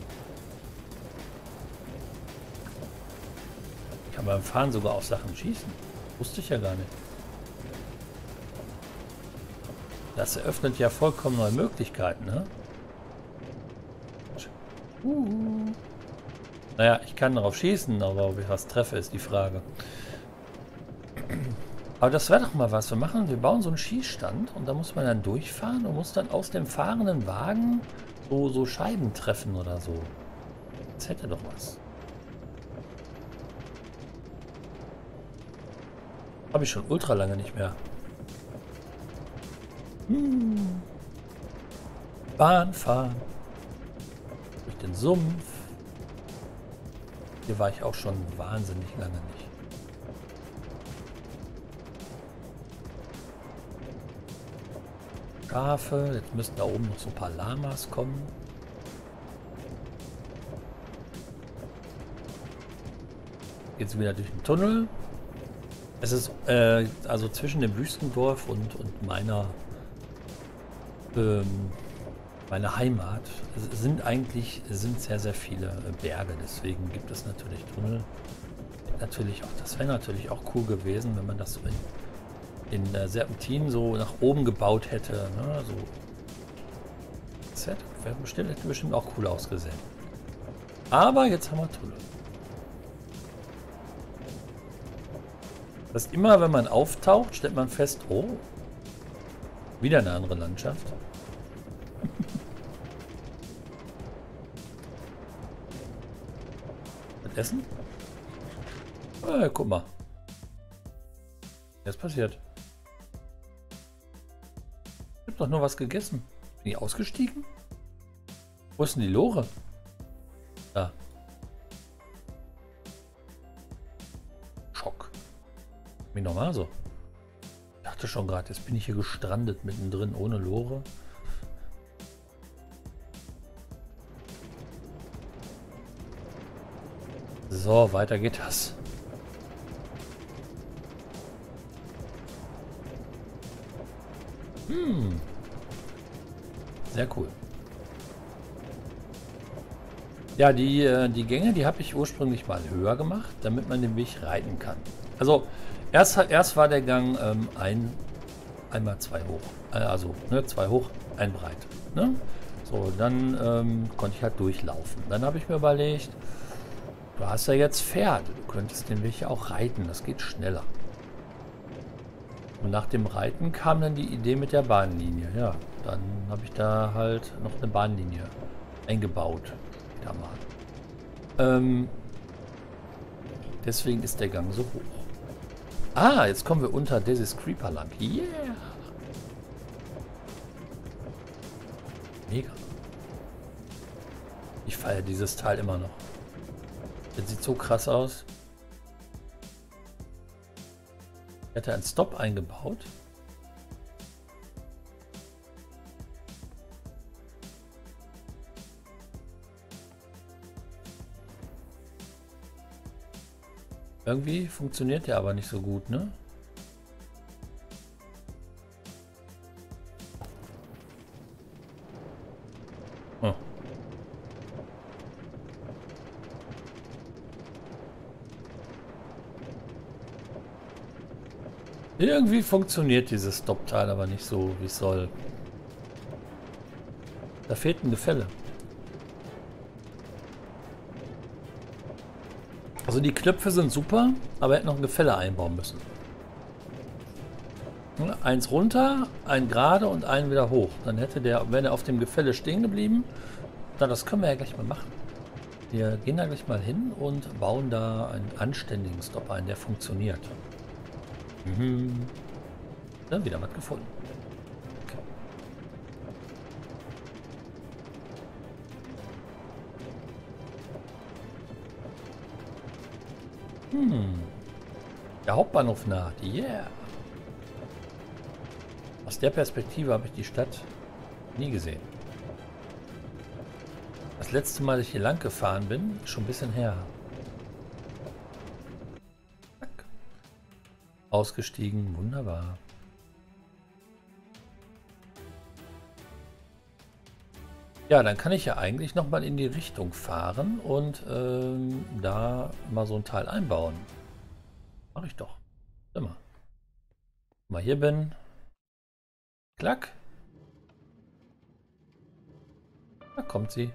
Ich kann beim Fahren sogar auf Sachen schießen. Wusste ich ja gar nicht. Das eröffnet ja vollkommen neue Möglichkeiten, ne? Uh. Naja, ich kann darauf schießen, aber ob ich was treffe, ist die Frage. Aber das wäre doch mal was. Wir machen, wir bauen so einen Schießstand und da muss man dann durchfahren und muss dann aus dem fahrenden Wagen so, so Scheiben treffen oder so. Das hätte doch was. Habe ich schon ultra lange nicht mehr. Hm. Bahn fahren. Durch den Sumpf. Hier war ich auch schon wahnsinnig lange nicht. Schafe. Jetzt müssten da oben noch so ein paar Lamas kommen. Jetzt wieder durch den Tunnel. Es ist äh, also zwischen dem Wüstendorf und, und meiner ähm, meine Heimat sind eigentlich sind sehr sehr viele Berge, deswegen gibt es natürlich Tunnel. Natürlich auch, das wäre natürlich auch cool gewesen, wenn man das so in, in äh, Serpentinen so nach oben gebaut hätte. Ne? So, das hätte, wäre bestimmt, hätte bestimmt auch cool ausgesehen. Aber jetzt haben wir Tunnel. Das heißt, immer wenn man auftaucht, stellt man fest, oh, wieder eine andere Landschaft. Mit Essen? Ah, guck mal. Was ist passiert? Ich hab doch nur was gegessen. Bin ich ausgestiegen? Wo ist denn die Lore? Da. Schock. Wie normal so. Ich dachte schon gerade, jetzt bin ich hier gestrandet mittendrin ohne Lore. So, weiter geht das. Hm. Sehr cool. Ja, die, die Gänge, die habe ich ursprünglich mal höher gemacht, damit man den Weg reiten kann. Also, erst, erst war der Gang ähm, ein, einmal zwei hoch. Also, ne, zwei hoch, ein breit. Ne? So, dann ähm, konnte ich halt durchlaufen. Dann habe ich mir überlegt, du hast ja jetzt Pferde, du könntest den Weg ja auch reiten, das geht schneller. Und nach dem Reiten kam dann die Idee mit der Bahnlinie. Ja, dann habe ich da halt noch eine Bahnlinie eingebaut. Da mal. Ähm, deswegen ist der Gang so hoch. Ah, jetzt kommen wir unter Daisy's Creeper lang. Yeah! Mega. Ich feiere dieses Teil immer noch. Das sieht so krass aus. Ich hatte einen Stop eingebaut. Irgendwie funktioniert der aber nicht so gut, ne? Oh. Irgendwie funktioniert dieses Stop-Teil aber nicht so, wie es soll. Da fehlt ein Gefälle. Also die Knöpfe sind super, aber er hätte noch ein Gefälle einbauen müssen. Eins runter, ein gerade und einen wieder hoch. Dann hätte der, wenn er auf dem Gefälle stehen geblieben, dann das können wir ja gleich mal machen. Wir gehen da gleich mal hin und bauen da einen anständigen Stop ein, der funktioniert. Mhm. Dann wieder was gefunden. Okay. Hm. Der Hauptbahnhof naht. Yeah. Aus der Perspektive habe ich die Stadt nie gesehen. Das letzte Mal, dass ich hier lang gefahren bin, ist schon ein bisschen her. Zack. Ausgestiegen, wunderbar. Ja, dann kann ich ja eigentlich nochmal in die Richtung fahren und ähm, da mal so ein Teil einbauen. Mache ich doch. Immer. Mal hier bin. Klack. Da kommt sie.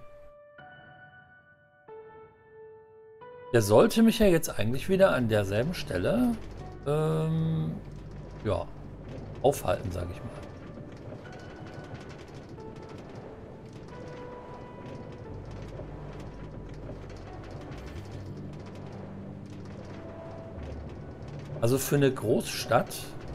Der sollte mich ja jetzt eigentlich wieder an derselben Stelle ähm, ja, aufhalten, sage ich mal. Also für eine Großstadt,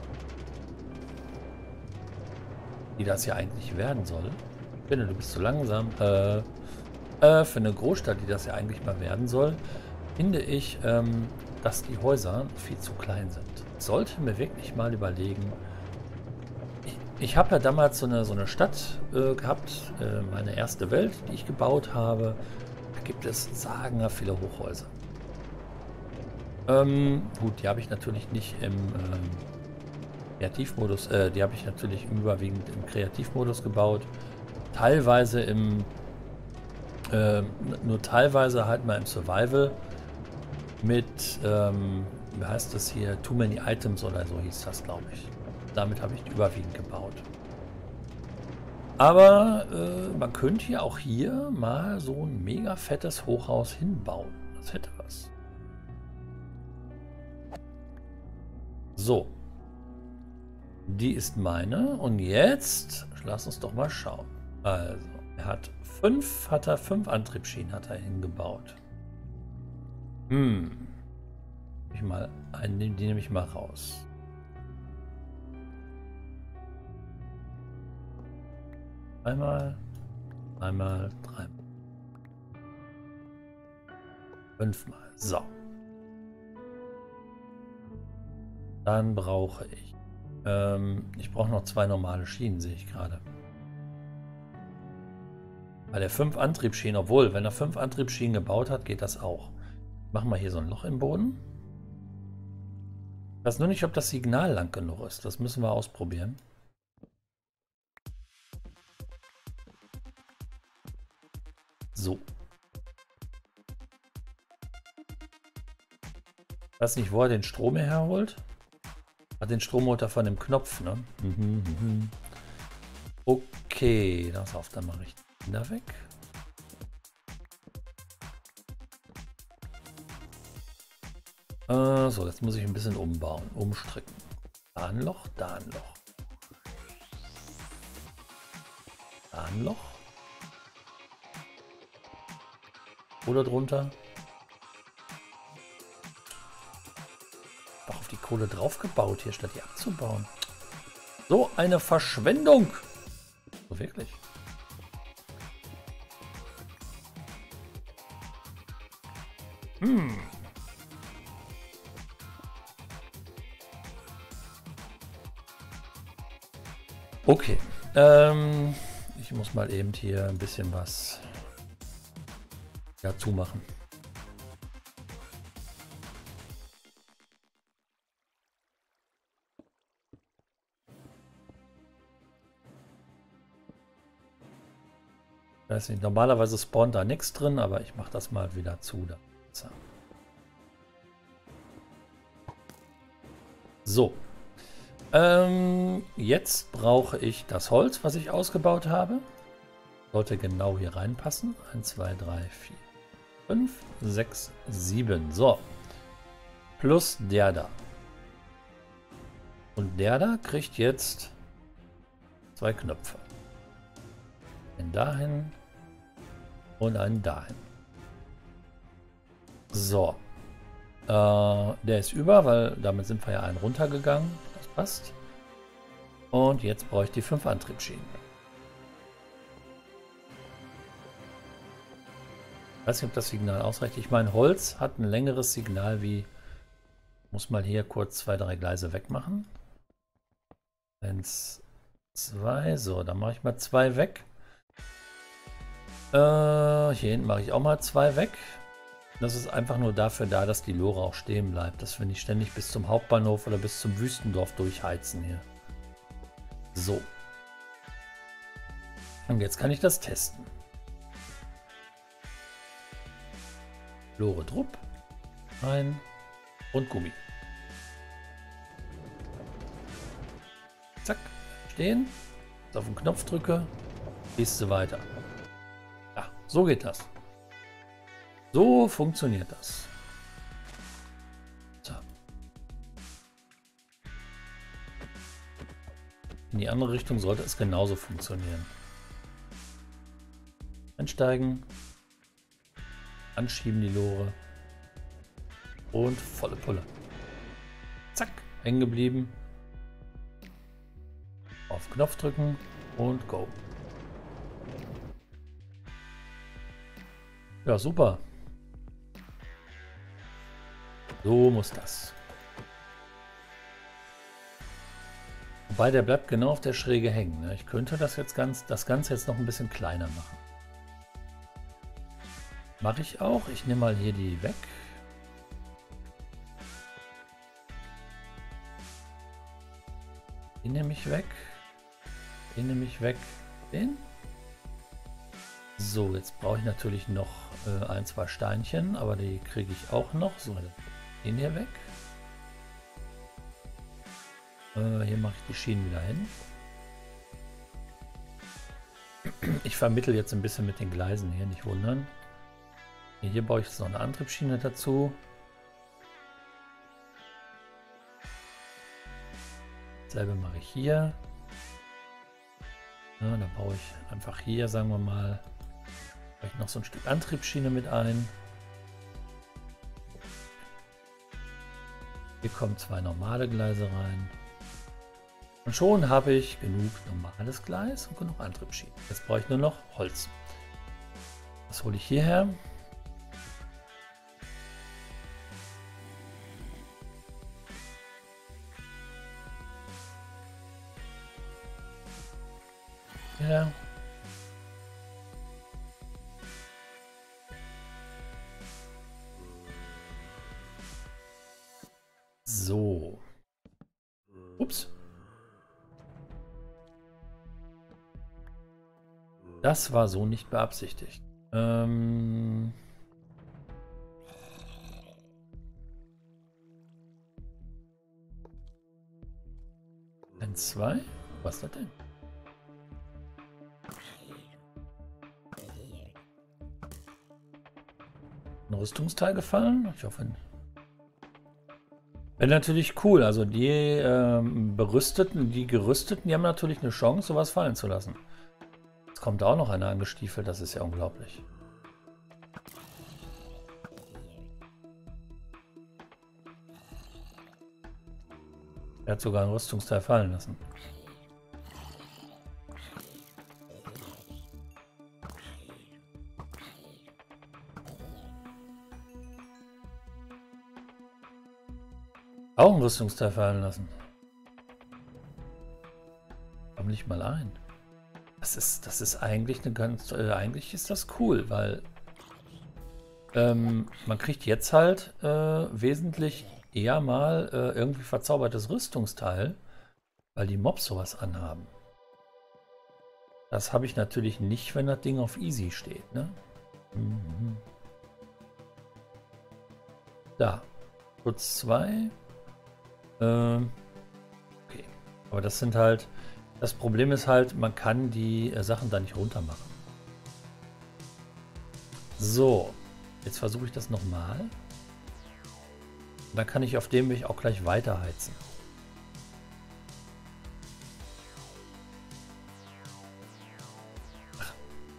die das ja eigentlich werden soll. Ich finde, du bist zu langsam. Äh, äh, für eine Großstadt, die das ja eigentlich mal werden soll, finde ich, ähm, dass die Häuser viel zu klein sind. Ich sollte mir wirklich mal überlegen. Ich, ich habe ja damals so eine, so eine Stadt äh, gehabt, äh, meine erste Welt, die ich gebaut habe. Da gibt es sagenhaft viele Hochhäuser. Ähm, gut, die habe ich natürlich nicht im ähm, Kreativmodus, äh, die habe ich natürlich überwiegend im Kreativmodus gebaut. Teilweise im, äh, nur teilweise halt mal im Survival mit, ähm, wie heißt das hier, Too Many Items oder so hieß das, glaube ich. Damit habe ich die überwiegend gebaut. Aber äh, man könnte ja auch hier mal so ein mega fettes Hochhaus hinbauen. Das hätte was. So. Die ist meine. Und jetzt, lass uns doch mal schauen. Also, er hat fünf, hat er fünf Antriebsschienen hat er hingebaut. Hm. Ich mal einen, die nehme ich mal raus. Einmal, einmal, dreimal. Fünfmal. So. Dann brauche ich. Ähm, ich brauche noch zwei normale Schienen, sehe ich gerade. Weil er fünf Antriebsschienen, obwohl, wenn er fünf Antriebsschienen gebaut hat, geht das auch. Machen wir hier so ein Loch im Boden. Ich weiß nur nicht, ob das Signal lang genug ist. Das müssen wir ausprobieren. So. Ich weiß nicht, wo er den Strom herholt. Hat den Strom holt er von dem Knopf, ne? Mhm, mhm. Okay, das auf dann mache ich da weg. Äh, so, jetzt muss ich ein bisschen umbauen, umstricken. Da ein Loch, da ein Loch. Da ein Loch. Oder drunter. Doch auf die Kohle drauf gebaut hier, statt die abzubauen. So eine Verschwendung. So wirklich. Hm. Okay. Ähm, ich muss mal eben hier ein bisschen was dazu machen. Ich weiß nicht, normalerweise spawnt da nichts drin, aber ich mache das mal wieder zu. So. Ähm, jetzt brauche ich das Holz, was ich ausgebaut habe. Sollte genau hier reinpassen. eins, zwei, drei, vier, fünf, sechs, sieben. So. Plus der da. Und der da kriegt jetzt zwei Knöpfe. Einen dahin und einen dahin. So. Äh, der ist über, weil damit sind wir ja einen runtergegangen. Das passt. Und jetzt brauche ich die fünf Antriebsschienen. Ich weiß nicht, ob das Signal ausreicht. Ich meine, Holz hat ein längeres Signal wie... Muss mal hier kurz zwei, drei Gleise wegmachen. Eins, zwei. So, dann mache ich mal zwei weg. Äh, hier hinten mache ich auch mal zwei weg. Das ist einfach nur dafür da, dass die Lore auch stehen bleibt. Dass wir nicht ständig bis zum Hauptbahnhof oder bis zum Wüstendorf durchheizen hier. So. Und jetzt kann ich das testen. Lore Drupp. Rein. Und Gummi. Zack. Stehen. Auf den Knopf drücke. Gehst du weiter. Ja, so geht das. So funktioniert das. So. In die andere Richtung sollte es genauso funktionieren. Einsteigen. Anschieben die Lore. Und volle Pulle. Zack. Hängen geblieben. Auf Knopf drücken und go. Ja, super. So muss das. Wobei der bleibt genau auf der Schräge hängen. Ne? Ich könnte das jetzt ganz, das Ganze jetzt noch ein bisschen kleiner machen. Mache ich auch. Ich nehme mal hier die weg. Den nehme ich weg. Den nehme ich weg. Den. So, jetzt brauche ich natürlich noch äh, ein, zwei Steinchen, aber die kriege ich auch noch. So, den hier weg. Äh, hier mache ich die Schienen wieder hin. Ich vermittle jetzt ein bisschen mit den Gleisen hier, nicht wundern. Hier, hier baue ich jetzt noch eine Antriebsschiene dazu. Dasselbe mache ich hier. Ja, dann baue ich einfach hier, sagen wir mal, vielleicht noch so ein Stück Antriebsschiene mit ein. Hier kommen zwei normale Gleise rein. Und schon habe ich genug normales Gleis und genug Antriebsschiene. Jetzt brauche ich nur noch Holz. Das hole ich hierher. Ja. So. Ups. Das war so nicht beabsichtigt. Ähm. N zwei? Was ist das denn? Ein Rüstungsteil gefallen? Ich hoffe. Wäre natürlich cool. Also die ähm, Berüsteten, die Gerüsteten, die haben natürlich eine Chance, sowas fallen zu lassen. Jetzt kommt auch noch einer angestiefelt, das ist ja unglaublich. Er hat sogar ein Rüstungsteil fallen lassen. Auch ein Rüstungsteil fallen lassen. Komm nicht mal ein. Das ist, das ist eigentlich eine ganz, äh, eigentlich ist das cool, weil ähm, man kriegt jetzt halt äh, wesentlich eher mal äh, irgendwie verzaubertes Rüstungsteil, weil die Mobs sowas anhaben. Das habe ich natürlich nicht, wenn das Ding auf Easy steht, ne? Mhm. Da. Kurz zwei. Ähm, okay. Aber das sind halt, das Problem ist halt, man kann die äh, Sachen da nicht runter machen. So, jetzt versuche ich das nochmal. Dann kann ich auf dem Weg auch gleich weiter heizen. Ach.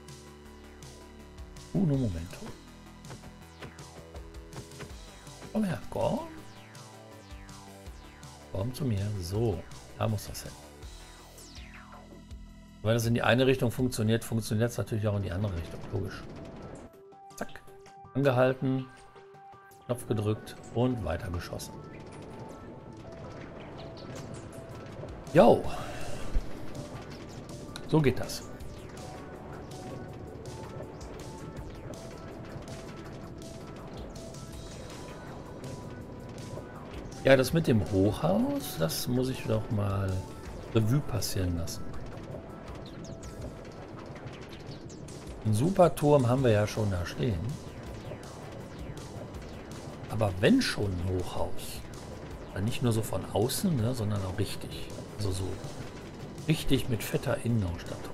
Uno momento. Komm her, komm. Komm zu mir. So, da muss das hin. Wenn das in die eine Richtung funktioniert, funktioniert es natürlich auch in die andere Richtung. Logisch. Zack. Angehalten. Knopf gedrückt und weiter geschossen. Jo. So geht das. Ja, das mit dem Hochhaus, das muss ich doch mal Revue passieren lassen. Einen super Turm haben wir ja schon da stehen. Aber wenn schon ein Hochhaus, dann nicht nur so von außen, ne, sondern auch richtig. Also so richtig mit fetter Innenausstattung.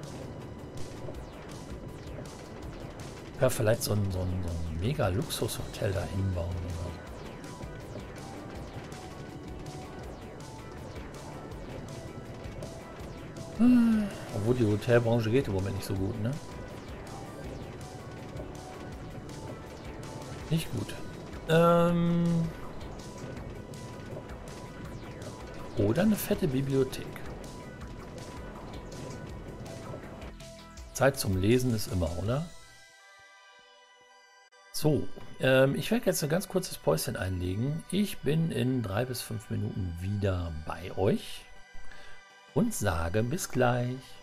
Ja, vielleicht so ein, so ein, so ein mega Luxushotel da hinbauen oder so. Hm. Obwohl die Hotelbranche geht im Moment nicht so gut, ne? Nicht gut. Ähm Oder eine fette Bibliothek. Zeit zum Lesen ist immer, oder? So, ähm, ich werde jetzt ein ganz kurzes Päuschen einlegen. Ich bin in drei bis fünf Minuten wieder bei euch und sage bis gleich.